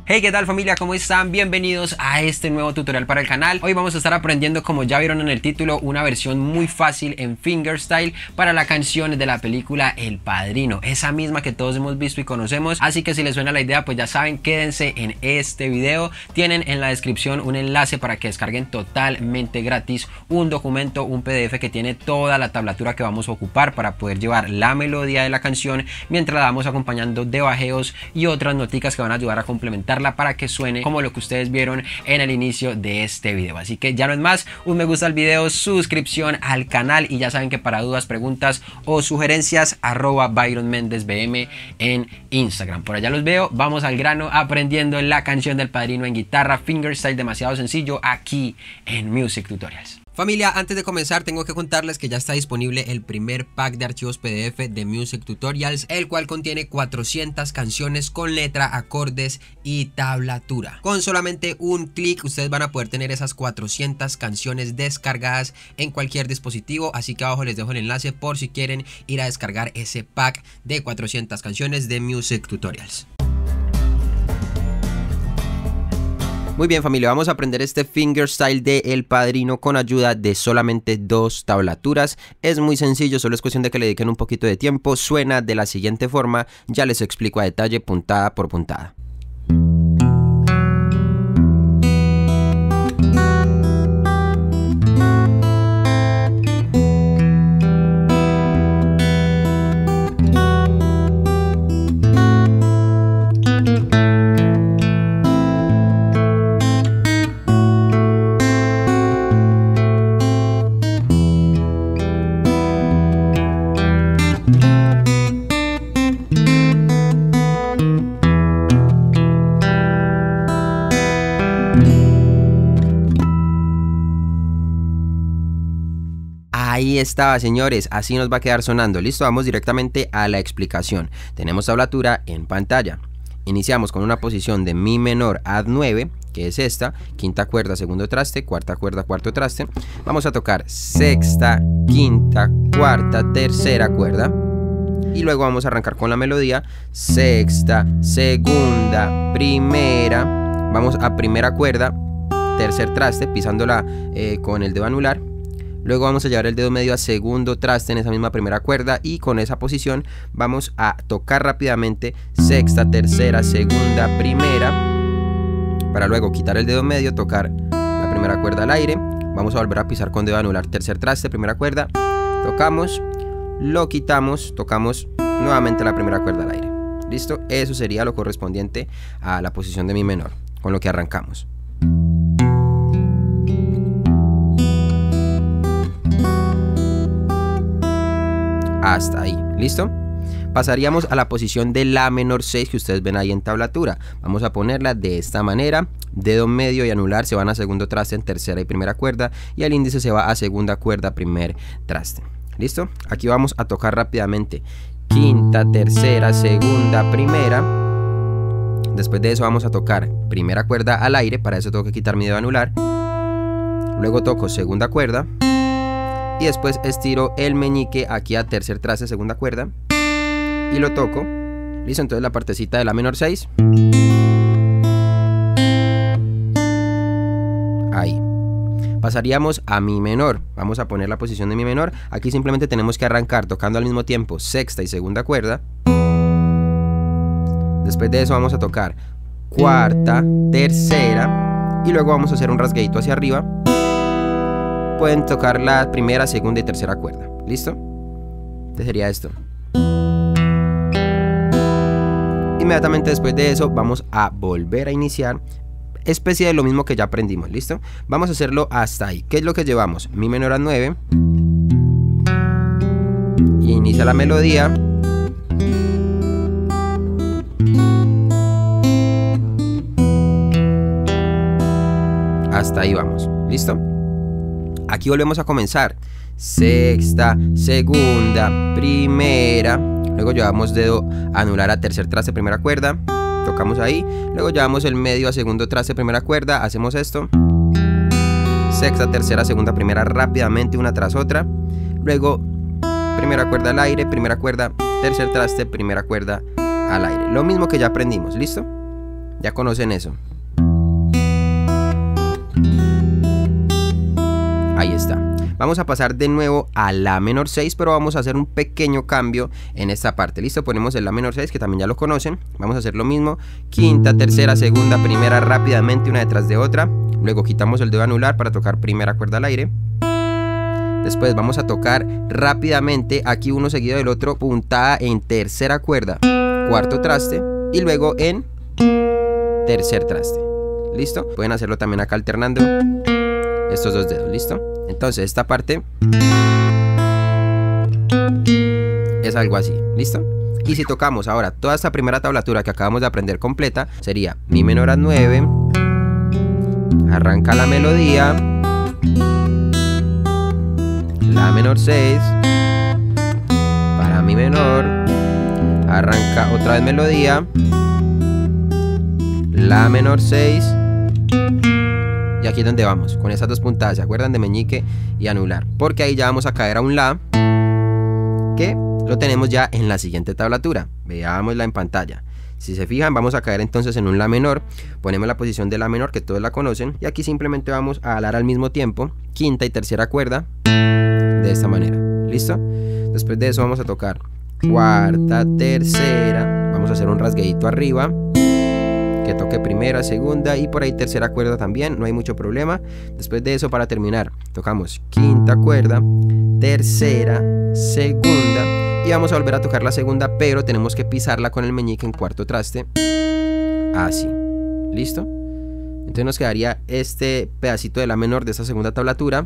Hey, ¿qué tal familia? ¿Cómo están? Bienvenidos a este nuevo tutorial para el canal. Hoy vamos a estar aprendiendo, como ya vieron en el título, una versión muy fácil en fingerstyle para la canción de la película El Padrino, esa misma que todos hemos visto y conocemos. Así que si les suena la idea, pues ya saben, quédense en este video. Tienen en la descripción un enlace para que descarguen totalmente gratis un documento, un PDF que tiene toda la tablatura que vamos a ocupar para poder llevar la melodía de la canción mientras la vamos acompañando de bajeos y otras noticas que van a ayudar a complementar para que suene como lo que ustedes vieron en el inicio de este video. Así que ya no es más, un me gusta al video, suscripción al canal y ya saben que para dudas, preguntas o sugerencias @ByronMendezBM en Instagram. Por allá los veo. Vamos al grano aprendiendo la canción del Padrino en guitarra fingerstyle, demasiado sencillo, aquí en Music Tutorials. Familia, antes de comenzar tengo que contarles que ya está disponible el primer pack de archivos PDF de Music Tutorials, el cual contiene 400 canciones con letra, acordes y tablatura. Con solamente un clic ustedes van a poder tener esas 400 canciones descargadas en cualquier dispositivo, así que abajo les dejo el enlace por si quieren ir a descargar ese pack de 400 canciones de Music Tutorials. Muy bien familia, vamos a aprender este fingerstyle de El Padrino con ayuda de solamente 2 tablaturas. Es muy sencillo, solo es cuestión de que le dediquen un poquito de tiempo. Suena de la siguiente forma, ya les explico a detalle puntada por puntada. Ahí estaba, señores, así nos va a quedar sonando. Listo, vamos directamente a la explicación. Tenemos tablatura en pantalla. Iniciamos con una posición de mi menor add 9, que es esta, quinta cuerda, segundo traste, cuarta cuerda, cuarto traste. Vamos a tocar sexta, quinta, cuarta, tercera cuerda. Y luego vamos a arrancar con la melodía, sexta, segunda, primera. Vamos a primera cuerda, tercer traste, pisándola con el dedo anular. Luego vamos a llevar el dedo medio a segundo traste en esa misma primera cuerda y con esa posición vamos a tocar rápidamente sexta, tercera, segunda, primera, para luego quitar el dedo medio, tocar la primera cuerda al aire. Vamos a volver a pisar con dedo anular, tercer traste, primera cuerda, tocamos, lo quitamos, tocamos nuevamente la primera cuerda al aire. Listo, eso sería lo correspondiente a la posición de mi menor, con lo que arrancamos. Hasta ahí, ¿listo? Pasaríamos a la posición de la menor 6 que ustedes ven ahí en tablatura. Vamos a ponerla de esta manera. Dedo medio y anular se van a segundo traste en tercera y primera cuerda y el índice se va a segunda cuerda, primer traste. ¿Listo? Aquí vamos a tocar rápidamente quinta, tercera, segunda, primera. Después de eso vamos a tocar primera cuerda al aire, para eso tengo que quitar mi dedo anular. Luego toco segunda cuerda. Y después estiro el meñique aquí a tercer traste, segunda cuerda, y lo toco. Listo, entonces la partecita de la menor 6. Ahí. Pasaríamos a mi menor. Vamos a poner la posición de mi menor. Aquí simplemente tenemos que arrancar tocando al mismo tiempo sexta y segunda cuerda. Después de eso vamos a tocar cuarta, tercera, y luego vamos a hacer un rasgueito hacia arriba. Pueden tocar la primera, segunda y tercera cuerda. ¿Listo? Entonces sería esto. Inmediatamente después de eso vamos a volver a iniciar, especie de lo mismo que ya aprendimos. ¿Listo? Vamos a hacerlo hasta ahí. ¿Qué es lo que llevamos? Mi menor a 9. Y inicia la melodía. Hasta ahí vamos. ¿Listo? Aquí volvemos a comenzar. Sexta, segunda, primera. Luego llevamos dedo anular a tercer traste, primera cuerda. Tocamos ahí. Luego llevamos el medio a segundo traste, primera cuerda. Hacemos esto. Sexta, tercera, segunda, primera, rápidamente una tras otra. Luego primera cuerda al aire, primera cuerda, tercer traste, primera cuerda al aire. Lo mismo que ya aprendimos. ¿Listo? Ya conocen eso. Ahí está. Vamos a pasar de nuevo a La menor 6, pero vamos a hacer un pequeño cambio en esta parte. Listo, ponemos el La menor 6, que también ya lo conocen. Vamos a hacer lo mismo, quinta, tercera, segunda, primera, rápidamente, una detrás de otra. Luego quitamos el dedo anular para tocar primera cuerda al aire. Después vamos a tocar rápidamente, aquí uno seguido del otro, puntada en tercera cuerda, cuarto traste, y luego en tercer traste. ¿Listo? Pueden hacerlo también acá alternando estos dos dedos. ¿Listo? Entonces esta parte es algo así. ¿Listo? Y si tocamos ahora toda esta primera tablatura que acabamos de aprender completa, sería Mi menor a 9, arranca la melodía, La menor 6, para Mi menor, arranca otra vez melodía, La menor 6, y aquí es donde vamos, con esas dos puntadas, ¿se acuerdan? De meñique y anular, porque ahí ya vamos a caer a un La, que lo tenemos ya en la siguiente tablatura. Veámosla en pantalla. Si se fijan, vamos a caer entonces en un La menor, ponemos la posición de La menor, que todos la conocen, y aquí simplemente vamos a alar al mismo tiempo, quinta y tercera cuerda, de esta manera. ¿Listo? Después de eso vamos a tocar cuarta, tercera, vamos a hacer un rasgueadito arriba, que toque primera, segunda y por ahí tercera cuerda también, no hay mucho problema. Después de eso, para terminar, tocamos quinta cuerda, tercera, segunda, y vamos a volver a tocar la segunda, pero tenemos que pisarla con el meñique en cuarto traste, así. ¿Listo? Entonces nos quedaría este pedacito de La menor de esta segunda tablatura.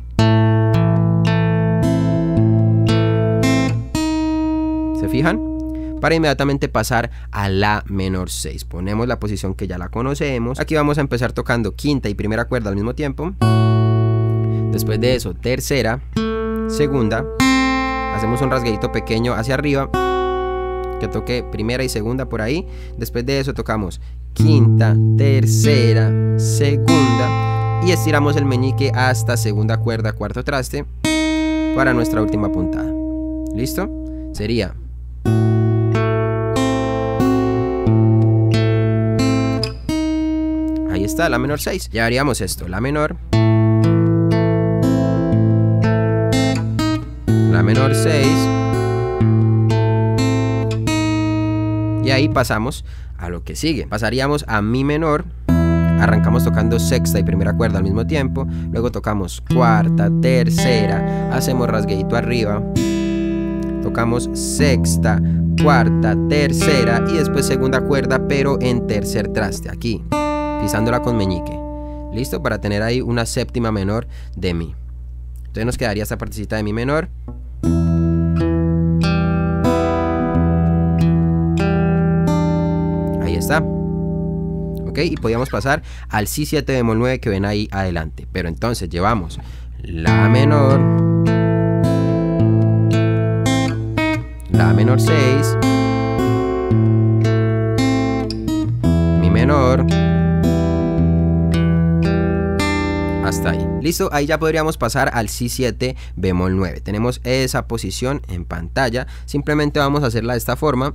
¿Se fijan? Para inmediatamente pasar a La menor 6. Ponemos la posición que ya la conocemos. Aquí vamos a empezar tocando quinta y primera cuerda al mismo tiempo. Después de eso, tercera, segunda. Hacemos un rasgueadito pequeño hacia arriba, que toque primera y segunda por ahí. Después de eso tocamos quinta, tercera, segunda, y estiramos el meñique hasta segunda cuerda, cuarto traste, para nuestra última puntada. ¿Listo? Sería ahí está, La menor 6. Ya haríamos esto, La menor, La menor 6, y ahí pasamos a lo que sigue. Pasaríamos a Mi menor, arrancamos tocando sexta y primera cuerda al mismo tiempo, luego tocamos cuarta, tercera, hacemos rasgueadito arriba, tocamos sexta, cuarta, tercera y después segunda cuerda, pero en tercer traste, aquí, pisándola con meñique. ¿Listo? Para tener ahí una séptima menor de Mi. Entonces nos quedaría esta partecita de Mi menor. Ahí está. Ok, y podíamos pasar al Si7 bemol 9 que ven ahí adelante. Pero entonces llevamos La menor, La menor 6, Mi menor, hasta ahí. Listo, ahí ya podríamos pasar al Si7 bemol 9. Tenemos esa posición en pantalla. Simplemente vamos a hacerla de esta forma.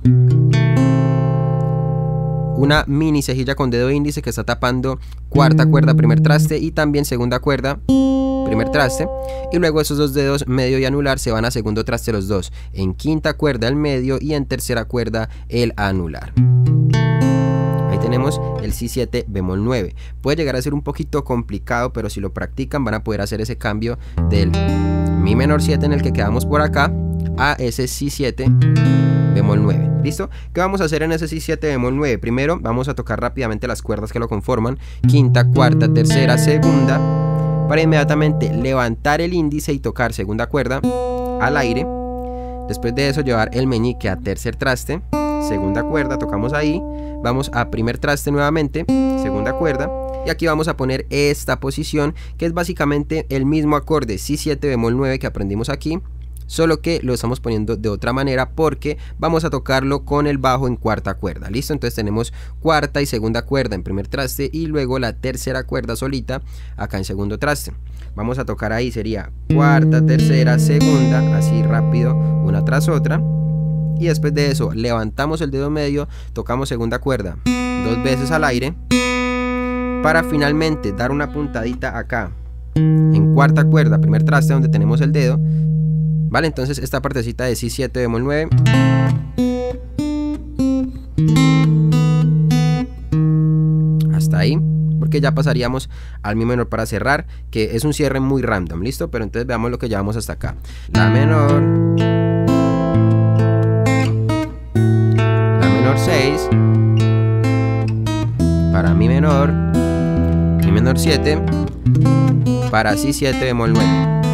Una mini cejilla con dedo índice que está tapando cuarta cuerda, primer traste, y también segunda cuerda, primer traste, y luego esos dos dedos medio y anular se van a segundo traste los dos, en quinta cuerda el medio y en tercera cuerda el anular. Ahí tenemos el Si7 bemol 9. Puede llegar a ser un poquito complicado, pero si lo practican van a poder hacer ese cambio del Mi menor 7 en el que quedamos por acá a ese Si7 bemol 9. ¿Listo? ¿Qué vamos a hacer en ese Si7 bemol 9? Primero vamos a tocar rápidamente las cuerdas que lo conforman, quinta, cuarta, tercera, segunda, para inmediatamente levantar el índice y tocar segunda cuerda al aire. Después de eso llevar el meñique a tercer traste, segunda cuerda, tocamos ahí, vamos a primer traste nuevamente, segunda cuerda, y aquí vamos a poner esta posición que es básicamente el mismo acorde Si7 bemol 9 que aprendimos aquí, solo que lo estamos poniendo de otra manera porque vamos a tocarlo con el bajo en cuarta cuerda. ¿Listo? Entonces tenemos cuarta y segunda cuerda en primer traste y luego la tercera cuerda solita acá en segundo traste. Vamos a tocar ahí, sería cuarta, tercera, segunda, así rápido, una tras otra. Y después de eso levantamos el dedo medio, tocamos segunda cuerda, 2 veces al aire, para finalmente dar una puntadita acá en cuarta cuerda, primer traste donde tenemos el dedo, ¿vale? Entonces esta partecita de Si7 bemol 9, hasta ahí, porque ya pasaríamos al Mi menor para cerrar, que es un cierre muy random, ¿listo? Pero entonces veamos lo que llevamos hasta acá. La menor, La menor 6, para Mi menor 7, para Si7 bemol 9.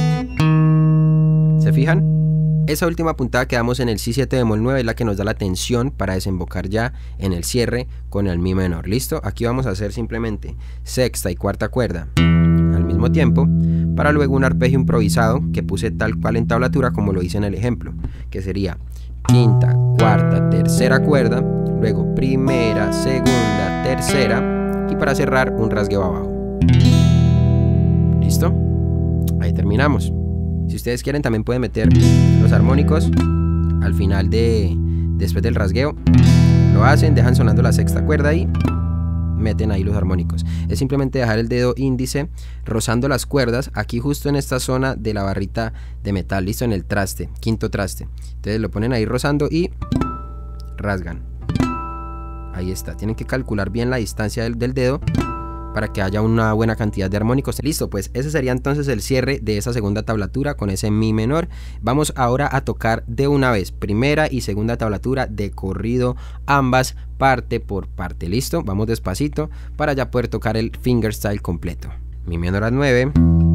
¿Se fijan? Esa última puntada que damos en el Si7 bemol 9 es la que nos da la tensión para desembocar ya en el cierre con el Mi menor. ¿Listo? Aquí vamos a hacer simplemente sexta y cuarta cuerda al mismo tiempo, para luego un arpegio improvisado que puse tal cual en tablatura como lo hice en el ejemplo, que sería quinta, cuarta, tercera cuerda, luego primera, segunda, tercera, y para cerrar un rasgueo abajo. ¿Listo? Ahí terminamos. Si ustedes quieren también pueden meter los armónicos al final después del rasgueo. Lo hacen, dejan sonando la sexta cuerda y meten ahí los armónicos. Es simplemente dejar el dedo índice rozando las cuerdas aquí justo en esta zona de la barrita de metal, listo, en el traste, quinto traste. Entonces lo ponen ahí rozando y rasgan. Ahí está, tienen que calcular bien la distancia del dedo para que haya una buena cantidad de armónicos. Listo, pues ese sería entonces el cierre de esa segunda tablatura con ese Mi menor. Vamos ahora a tocar de una vez primera y segunda tablatura de corrido, ambas parte por parte. Listo, vamos despacito para ya poder tocar el fingerstyle completo. Mi menor a 9,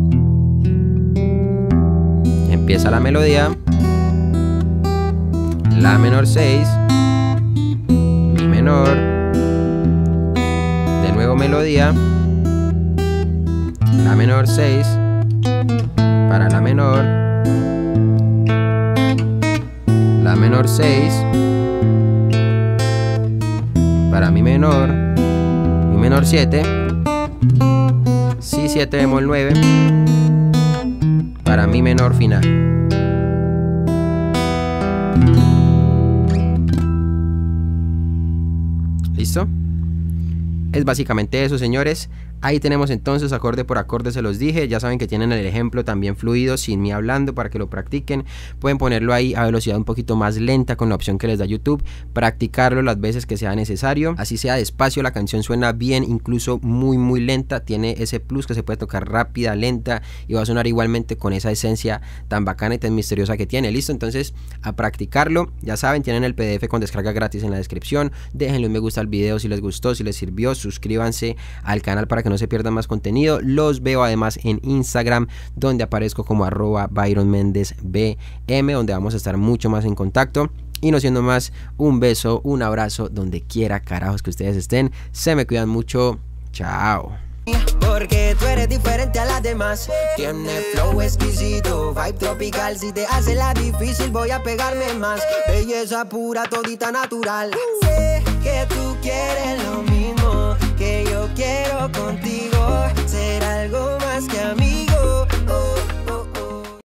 empieza la melodía, La menor 6, Mi menor, de nuevo melodía, La menor 6, para La menor, La menor 6, para Mi menor 7, Si7 bemol 9, para Mi menor final. ¿Listo? Es básicamente eso, señores. Ahí tenemos entonces acorde por acorde, se los dije. Ya saben que tienen el ejemplo también fluido, sin mí hablando, para que lo practiquen. Pueden ponerlo ahí a velocidad un poquito más lenta con la opción que les da YouTube, practicarlo las veces que sea necesario. Así sea despacio, la canción suena bien, incluso muy lenta. Tiene ese plus que se puede tocar rápida, lenta, y va a sonar igualmente con esa esencia tan bacana y tan misteriosa que tiene. Listo, entonces a practicarlo. Ya saben, tienen el PDF con descarga gratis en la descripción. Déjenle un me gusta al video si les gustó, si les sirvió. Suscríbanse al canal para que no se pierdan más contenido. Los veo además en Instagram, donde aparezco como @ByronMendezBM, donde vamos a estar mucho más en contacto. Y no siendo más, un beso, un abrazo donde quiera carajos que ustedes estén. Se me cuidan mucho. Chao. Porque tú eres diferente a las demás. Tienes flow exquisito, vibe tropical. Si te hace la difícil voy a pegarme más. Belleza pura, todita natural. Sé que tú quieres lo mismo.